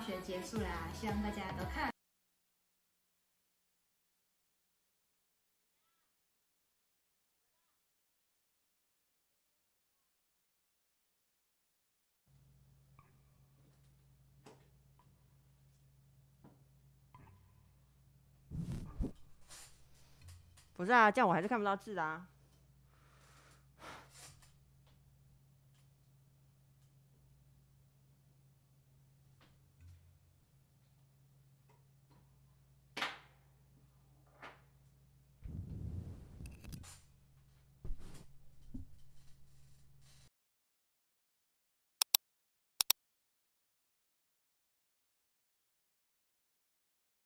学结束啦，希望大家都看。 不是啊，这样我还是看不到字啊。